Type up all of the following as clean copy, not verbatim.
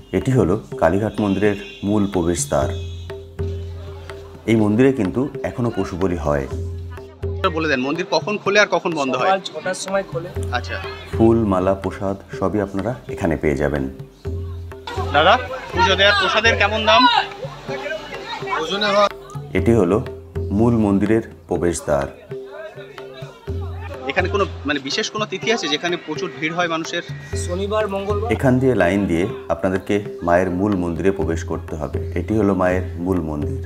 এটি হলো কালীঘাট মন্দিরের মূল প্রবেশদ্বার। এই মন্দিরে কিন্তু এখনো পশু বলি হয়। বলে দেন মন্দির কখন খোলে আর কখন বন্ধ হয়? সকাল ৬টার সময় খোলে। আচ্ছা ফুল, মালা, প্রসাদ সবই আপনারা এখানে পেয়ে যাবেন। দাদা, পুজো দেওয়ার প্রসাদের কেমন দাম? এটি হলো মূল মন্দিরের প্রবেশদ্বার। এখানে কোনো বিশেষ কোনো তিথি আছে যেখানে প্রচুর ভিড় হয় মানুষের? শনিবার, মঙ্গলবার। এখান দিয়ে লাইন দিয়ে আপনাদেরকে মায়ের মূল মন্দিরে প্রবেশ করতে হবে। এটি হলো মায়ের মূল মন্দির।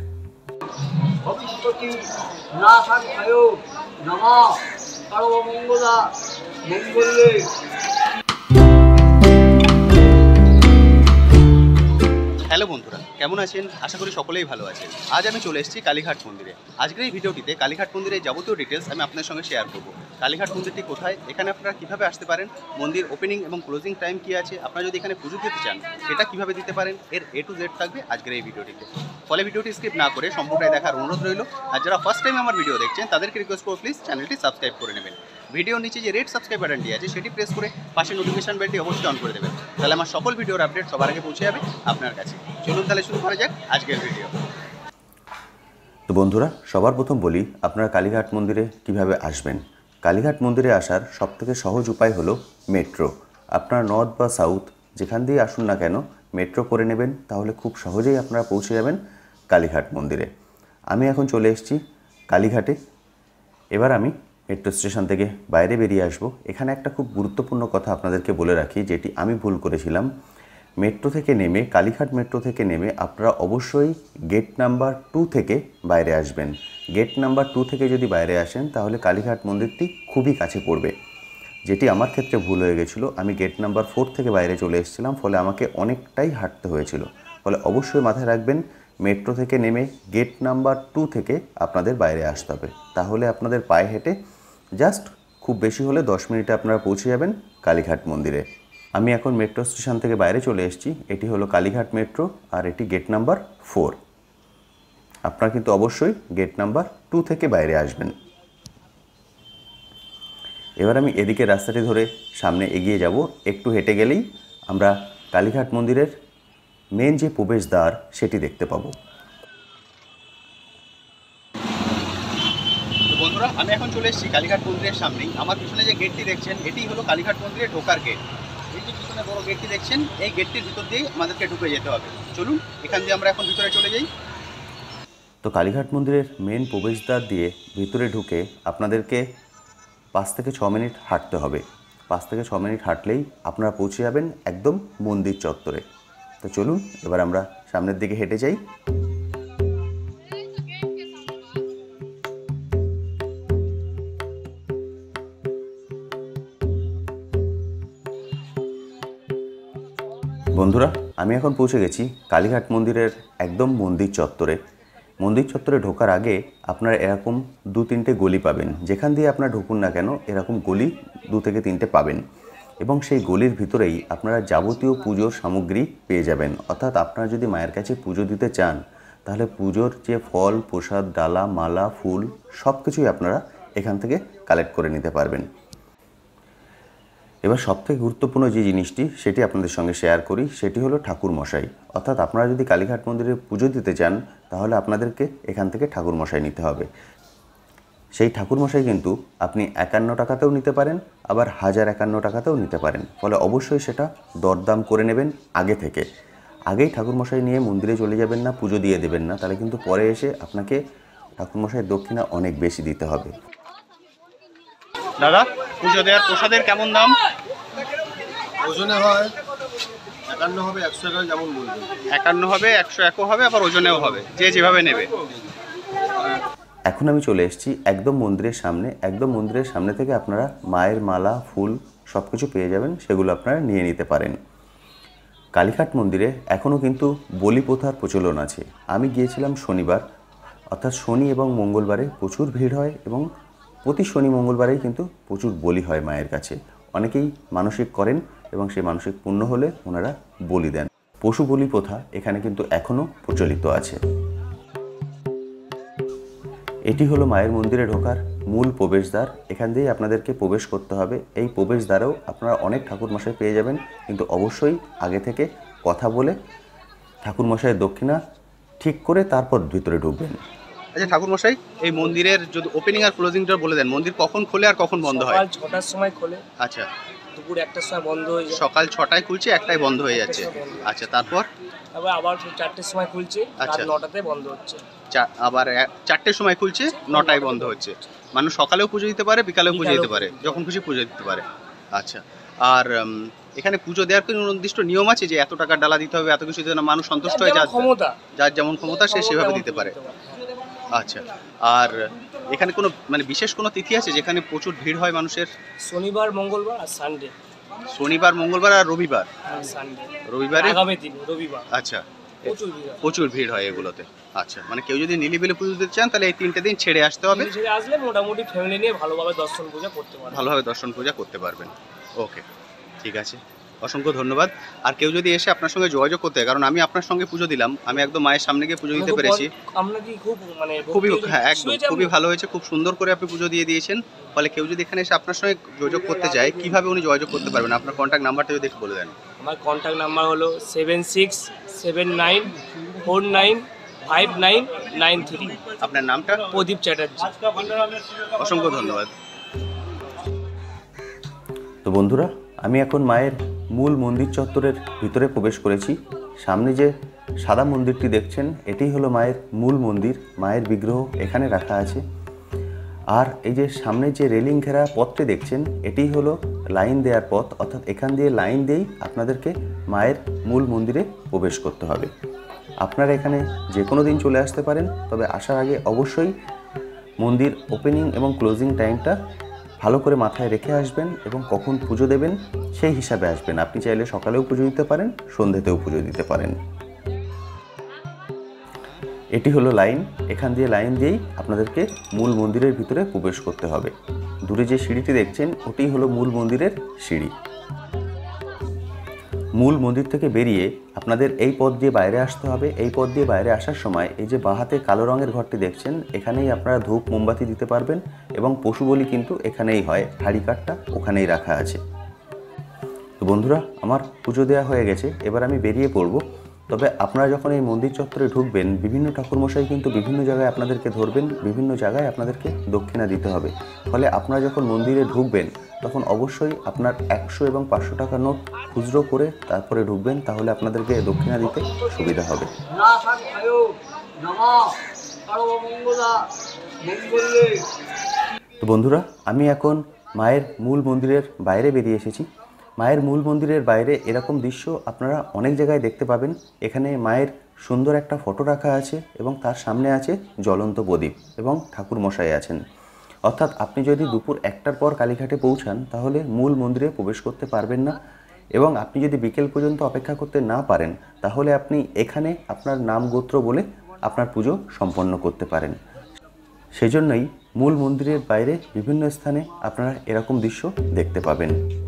হ্যালো বন্ধুরা, কেমন আছেন? আশা করি সকলেই ভালো আছেন। আজ আমি চলে এসেছি কালীঘাট মন্দিরে। আজকের এই ভিডিওটিতে কালীঘাট মন্দিরের যাবতীয় ডিটেলস আমি আপনার সঙ্গে শেয়ার করব। কালীঘাট মন্দিরটি কোথায়, এখানে আপনারা কীভাবে আসতে পারেন, মন্দির ওপেনিং এবং ক্লোজিং টাইম কী আছে, আপনারা যদি এখানে পুজো দিতে চান সেটা কীভাবে দিতে পারেন, এর A to Z থাকবে আজকের এই ভিডিওটিতে। ফলে ভিডিওটি স্কিপ না করে সম্পূর্ণটাই দেখার অনুরোধ রইল। আর যারা ফার্স্ট টাইম আমার ভিডিও দেখছেন তাদেরকে রিকোয়েস্ট করব প্লিজ চ্যানেলটি সাবস্ক্রাইব করে নেবেন। ভিডিওর নিচে যে রেড সাবস্ক্রাইব বাটনটি আছে সেটি প্রেস করে পাশে নোটিফিকেশন বেলটি অবশ্যই অন করে দেবেন, তাহলে আমার সকল ভিডিওর আপডেট সবার আগে পৌঁছে যাবে আপনার কাছে। চলুন তাহলে শুরু করা যাক আজকের ভিডিও। তো বন্ধুরা, সবার প্রথম বলি আপনারা কালীঘাট মন্দিরে কিভাবে আসবেন। কালীঘাট মন্দিরে আসার সবথেকে সহজ উপায় হলো মেট্রো। আপনারা নর্থ বা সাউথ যেখান দিয়ে আসুন না কেন মেট্রো করে নেবেন, তাহলে খুব সহজেই আপনারা পৌঁছে যাবেন কালীঘাট মন্দিরে। আমি এখন চলে এসেছি কালীঘাটে। এবার আমি মেট্রো স্টেশন থেকে বাইরে বেরিয়ে আসব। এখানে একটা খুব গুরুত্বপূর্ণ কথা আপনাদেরকে বলে রাখি, যেটি আমি ভুল করেছিলাম। মেট্রো থেকে নেমে, কালীঘাট মেট্রো থেকে নেমে আপনারা অবশ্যই গেট নাম্বার 2 থেকে বাইরে আসবেন। গেট নাম্বার 2 থেকে যদি বাইরে আসেন তাহলে কালীঘাট মন্দিরটি খুবই কাছে পড়বে, যেটি আমার ক্ষেত্রে ভুল হয়ে গেছিলো। আমি গেট নাম্বার 4 থেকে বাইরে চলে এসেছিলাম, ফলে আমাকে অনেকটাই হাঁটতে হয়েছিল। ফলে অবশ্যই মাথায় রাখবেন মেট্রো থেকে নেমে গেট নাম্বার 2 থেকে আপনাদের বাইরে আসতে হবে। তাহলে আপনাদের পায়ে হেঁটে জাস্ট খুব বেশি হলে 10 মিনিটে আপনারা পৌঁছে যাবেন কালীঘাট মন্দিরে। আমি এখন মেট্রো স্টেশন থেকে বাইরে চলে এসেছি। এটি হলো কালীঘাট মেট্রো আর এটি গেট নাম্বার 4। আপনারা কিন্তু অবশ্যই গেট নাম্বার 2 থেকে বাইরে আসবেন। এবার আমি এদিকে রাস্তাটি ধরে সামনে এগিয়ে যাব। একটু হেঁটে গেলেই আমরা কালীঘাট মন্দিরের মেন যে প্রবেশদ্বার সেটি দেখতে পাবো। বন্ধুরা, আমি এখন চলে এসেছি কালীঘাট মন্দিরের সামনেই। আমার পিছনে যে গেটটি দেখছেন এটি হলো কালীঘাট মন্দিরে ঢোকার গেট। এই যে পিছনে বড় গেটটি দেখছেন, এই গেটটির ভিতর দিয়েই আমাদেরকে ঢুকে যেতে হবে। চলুন এখান দিয়ে আমরা এখন ভিতরে চলে যাই। তো কালীঘাট মন্দিরের মেন প্রবেশদ্বার দিয়ে ভিতরে ঢুকে আপনাদেরকে 5 থেকে 6 মিনিট হাঁটতে হবে। 5 থেকে 6 মিনিট হাঁটলেই আপনারা পৌঁছে যাবেন একদম মন্দির চত্বরে। তো চলুন এবার আমরা সামনের দিকে হেঁটে যাই। বন্ধুরা, আমি এখন পৌঁছে গেছি কালীঘাট মন্দিরের একদম মন্দির চত্বরে। মন্দির চত্বরে ঢোকার আগে আপনারা এরকম 2-3টে গলি পাবেন। যেখান দিয়ে আপনারা ঢুকুন না কেন এরকম গলি 2 থেকে 3টে পাবেন, এবং সেই গলির ভিতরেই আপনারা যাবতীয় পুজোর সামগ্রী পেয়ে যাবেন। অর্থাৎ আপনারা যদি মায়ের কাছে পুজো দিতে চান তাহলে পুজোর যে ফল, প্রসাদ, ডালা, মালা, ফুল সব কিছুই আপনারা এখান থেকে কালেক্ট করে নিতে পারবেন। এবার সবথেকে গুরুত্বপূর্ণ যে জিনিসটি সেটি আপনাদের সঙ্গে শেয়ার করি, সেটি হলো ঠাকুরমশাই। অর্থাৎ আপনারা যদি কালীঘাট মন্দিরে পুজো দিতে চান তাহলে আপনাদেরকে এখান থেকে ঠাকুরমশাই নিতে হবে। সেই ঠাকুরমশাই কিন্তু আপনি 51 টাকাতেও নিতে পারেন, আবার 1051 টাকাতেও নিতে পারেন। ফলে অবশ্যই সেটা দরদাম করে নেবেন আগে থেকে। আগেই ঠাকুরমশাই নিয়ে মন্দিরে চলে যাবেন না, পুজো দিয়ে দেবেন না, তাহলে কিন্তু পরে এসে আপনাকে ঠাকুরমশাইয়ের দক্ষিণা অনেক বেশি দিতে হবে। দাদা, পুজো দেওয়ার প্রসাদের কেমন দাম? ওজনে হয় 51 হবে, 100 টাকা যেমন বলবেন। 51 হবে, 101 হবে, আবার ওজনেও হবে, যে যেভাবে নেবে। এখন আমি চলে এসেছি একদম মন্দিরের সামনে। একদম মন্দিরের সামনে থেকে আপনারা মায়ের মালা, ফুল সব কিছু পেয়ে যাবেন, সেগুলো আপনারা নিয়ে নিতে পারেন। কালীঘাট মন্দিরে এখনও কিন্তু বলি প্রথার প্রচলন আছে। আমি গিয়েছিলাম শনিবার, অর্থাৎ শনি এবং মঙ্গলবারে প্রচুর ভিড় হয়, এবং প্রতি শনি মঙ্গলবারেই কিন্তু প্রচুর বলি হয় মায়ের কাছে। অনেকেই মানসিক করেন এবং সেই মানসিক পূর্ণ হলে ওনারা বলি দেন। পশু বলি প্রথা এখানে কিন্তু এখনও প্রচলিত আছে। এটি হলো মায়ের মন্দিরে ঢোকার মূল প্রবেশদ্বার। এখান দিয়েই আপনাদেরকে প্রবেশ করতে হবে। এই প্রবেশদ্বারেও আপনারা অনেক ঠাকুরমশাই পেয়ে যাবেন, কিন্তু অবশ্যই আগে থেকে কথা বলে ঠাকুরমশাইয়ের দক্ষিণা ঠিক করে তারপর ভিতরে ঢুকবেন। আচ্ছা ঠাকুরমশাই, এই মন্দিরের যদি ওপেনিং আর ক্লোজিংটা বলে দেন, মন্দির কখন খোলে আর কখন বন্ধ হয়? সকাল 6টার সময় খোলে, আচ্ছা, দুপুর 1টার সময় বন্ধ হয়ে যায়। সকাল 6টায় খুলছে, 1টায় বন্ধ হয়ে যাচ্ছে। আচ্ছা, তারপর তারপর আবার 4টের সময় খুলছে, আর আচ্ছা। 9টাতে বন্ধ হচ্ছে। আবার 4টের সময় খুলছে, 9টায় বন্ধ হচ্ছে। মানুষ সকালেও পুজো দিতে পারে, বিকালেও পুজো দিতে পারে, যখন খুশি পুজো দিতে পারে। আচ্ছা, আর এখানে পুজো দেওয়ার কোনো নির্দিষ্ট নিয়ম আছে যে এত টাকার ডালা দিতে হবে, এত কিছু যেন মানুষ সন্তুষ্ট হয়ে যায়? ক্ষমতা, যার যেমন ক্ষমতা সে সেভাবে দিতে পারে। আচ্ছা, আর এখানে কোনো মানে বিশেষ কোনো তিথি আছে যেখানে প্রচুর ভিড় হয় মানুষের? শনিবার, মঙ্গলবার আর সানডে। শনিবার, মঙ্গলবার আর রবিবার। সানডে রবিবারে আগামী দিন রবিবার আচ্ছা, প্রচুর ভিড় হয়। প্রচুর ভিড় হয় এগুলোতে। আচ্ছা, মানে কেউ যদি নিলিবিলি পুজো দিতে চান তাহলে এই 3টে দিন ছেড়ে আসতে হবে, ছেড়ে আসলে মোটামুটি ফ্যামিলি নিয়ে ভালোভাবে দর্শন পূজা করতে পারবে। ভালোভাবে দর্শন পূজা করতে পারবেন। ওকে, ঠিক আছে, অসংখ্য ধন্যবাদ। আর কেউ যদি এসে আপনার সঙ্গে যোগাযোগ করতে হয়, কারণ আমি আপনার সঙ্গে পুজো দিলাম, আমি একদম মায়ের সামনে গিয়ে পুজো দিতে পেরেছি। আমরা কি খুব মানে খুবই, হ্যাঁ একদম খুবই ভালো হয়েছে, খুব সুন্দর করে আপনি পুজো দিয়ে দিয়েছেন। ফলে কেউ যদি এখানে এসে আপনার সঙ্গে যোগাযোগ করতে চায়, কিভাবে উনি যোগাযোগ করতে পারবেন? আপনার কন্ট্যাক্ট নাম্বারটা যদি একটু বলে দেন। আমার কন্ট্যাক্ট নাম্বার হলো 7679495993। আপনার নামটা? প্রদীপ চ্যাটার্জি। অসংখ্য ধন্যবাদ। তো বন্ধুরা, আমি এখন মায়ের মূল মন্দির চত্বরের ভিতরে প্রবেশ করেছি। সামনে যে সাদা মন্দিরটি দেখছেন, এটি হলো মায়ের মূল মন্দির। মায়ের বিগ্রহ এখানে রাখা আছে। আর এই যে সামনে যে রেলিং ঘেরা পথটি দেখছেন, এটি হলো লাইন দেওয়ার পথ, অর্থাৎ এখান দিয়ে লাইন দিয়েই আপনাদেরকে মায়ের মূল মন্দিরে প্রবেশ করতে হবে। আপনারা এখানে যে কোনো দিন চলে আসতে পারেন, তবে আসার আগে অবশ্যই মন্দির ওপেনিং এবং ক্লোজিং টাইমটা ভালো করে মাথায় রেখে আসবেন এবং কখন পুজো দেবেন সেই হিসাবে আসবেন। আপনি চাইলে সকালেও পুজো দিতে পারেন, সন্ধ্যেতেও পুজো দিতে পারেন। এটি হলো লাইন, এখান দিয়ে লাইন দিয়েই আপনাদেরকে মূল মন্দিরের ভিতরে প্রবেশ করতে হবে। দূরে যে সিঁড়িটি দেখছেন, ওটি হলো মূল মন্দিরের সিঁড়ি। মূল মন্দির থেকে বেরিয়ে আপনাদের এই পথ দিয়ে বাইরে আসতে হবে। এই পথ দিয়ে বাইরে আসার সময় এই যে বাঁহাতে কালো রঙের ঘরটি দেখছেন, এখানেই আপনারা ধূপ মোমবাতি দিতে পারবেন এবং পশু বলি কিন্তু এখানেই হয়, হাঁড়ি কাঠটা ওখানেই রাখা আছে। তো বন্ধুরা, আমার পুজো দেওয়া হয়ে গেছে, এবার আমি বেরিয়ে পড়ব। তবে আপনারা যখন এই মন্দির চত্বরে ঢুকবেন, বিভিন্ন ঠাকুরমশাই কিন্তু বিভিন্ন জায়গায় আপনাদেরকে ধরবেন, বিভিন্ন জায়গায় আপনাদেরকে দক্ষিণা দিতে হবে। ফলে আপনারা যখন মন্দিরে ঢুকবেন তখন অবশ্যই আপনার 100 এবং 500 টাকার নোট খুচরো করে তারপরে ঢুকবেন, তাহলে আপনাদেরকে দক্ষিণা দিতে সুবিধা হবে। তো বন্ধুরা, আমি এখন মায়ের মূল মন্দিরের বাইরে বেরিয়ে এসেছি। মায়ের মূল মন্দিরের বাইরে এরকম দৃশ্য আপনারা অনেক জায়গায় দেখতে পাবেন। এখানে মায়ের সুন্দর একটা ফটো রাখা আছে এবং তার সামনে আছে জ্বলন্ত প্রদীপ এবং ঠাকুরমশাই আছেন। অর্থাৎ আপনি যদি দুপুর 1টার পর কালীঘাটে পৌঁছান তাহলে মূল মন্দিরে প্রবেশ করতে পারবেন না, এবং আপনি যদি বিকেল পর্যন্ত অপেক্ষা করতে না পারেন তাহলে আপনি এখানে আপনার নাম গোত্র বলে আপনার পুজো সম্পন্ন করতে পারেন। সেজন্যই মূল মন্দিরের বাইরে বিভিন্ন স্থানে আপনারা এরকম দৃশ্য দেখতে পাবেন।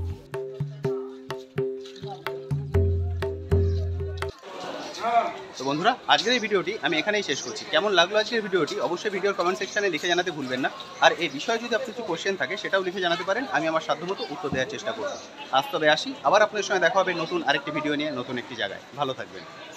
তো বন্ধুরা, আজকের এই ভিডিওটি আমি এখানেই শেষ করছি। কেমন লাগলো আজকের ভিডিওটি অবশ্যই ভিডিওর কমেন্ট সেকশনে লিখে জানাতে ভুলবেন না। আর এই বিষয়ে যদি আপনার কিছু কোশ্চেন থাকে সেটাও লিখে জানাতে পারেন, আমি আমার সাধ্যমতো উত্তর দেওয়ার চেষ্টা করব। আজ তবে আসি, আবার আপনাদের সঙ্গে দেখা হবে নতুন আরেকটি ভিডিও নিয়ে, নতুন একটি জায়গায়। ভালো থাকবেন।